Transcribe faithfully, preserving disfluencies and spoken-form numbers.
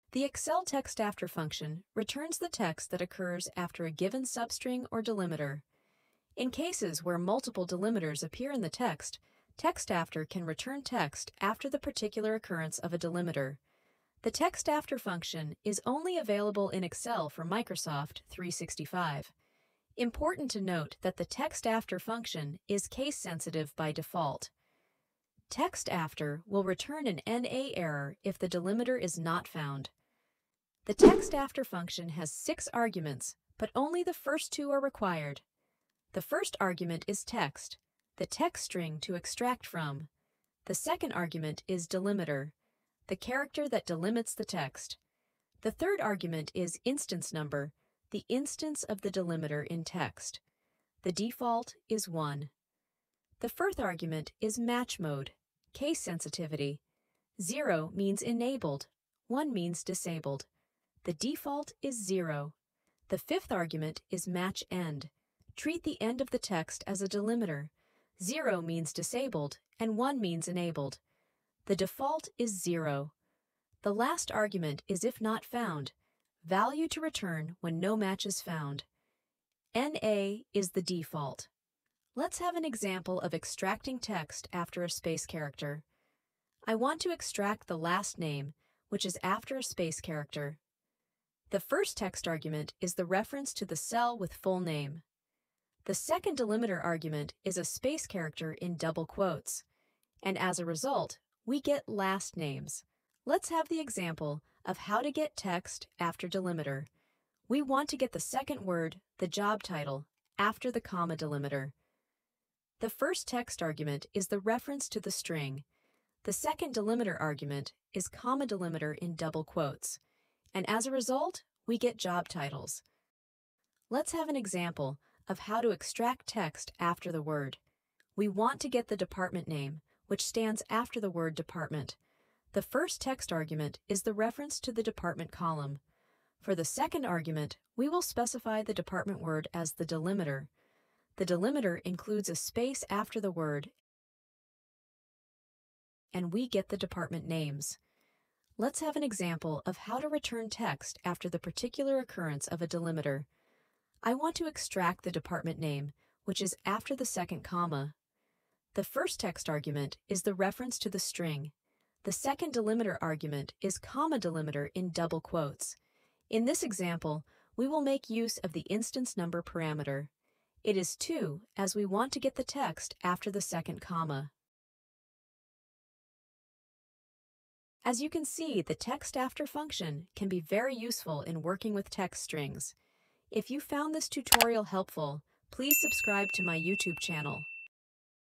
The Excel TEXTAFTER function returns the text that occurs after a given substring or delimiter. In cases where multiple delimiters appear in the text, TEXTAFTER can return text after the particular occurrence of a delimiter. The TEXTAFTER function is only available in Excel for Microsoft three sixty-five. Important to note that the TEXTAFTER function is case-sensitive by default. TEXTAFTER will return an N A error if the delimiter is not found. The TEXTAFTER function has six arguments, but only the first two are required. The first argument is text, the text string to extract from. The second argument is delimiter, the character that delimits the text. The third argument is instance number, the instance of the delimiter in text. The default is one. The fourth argument is match mode, case sensitivity. Zero means enabled, one means disabled. The default is zero. The fifth argument is match end. Treat the end of the text as a delimiter. Zero means disabled, and one means enabled. The default is zero. The last argument is if not found, value to return when no match is found. N A is the default. Let's have an example of extracting text after a space character. I want to extract the last name, which is after a space character. The first text argument is the reference to the cell with full name. The second delimiter argument is a space character in double quotes, and as a result, we get last names. Let's have the example of how to get text after delimiter. We want to get the second word, the job title, after the comma delimiter. The first text argument is the reference to the string. The second delimiter argument is comma delimiter in double quotes, and as a result, we get job titles. Let's have an example of how to extract text after the word. We want to get the department name, which stands after the word department. The first text argument is the reference to the department column. For the second argument, we will specify the department word as the delimiter. The delimiter includes a space after the word, and we get the department names. Let's have an example of how to return text after the particular occurrence of a delimiter. I want to extract the department name, which is after the second comma. The first text argument is the reference to the string. The second delimiter argument is comma delimiter in double quotes. In this example, we will make use of the instance number parameter. It is two, as we want to get the text after the second comma. As you can see, the TEXTAFTER function can be very useful in working with text strings. If you found this tutorial helpful, please subscribe to my YouTube channel.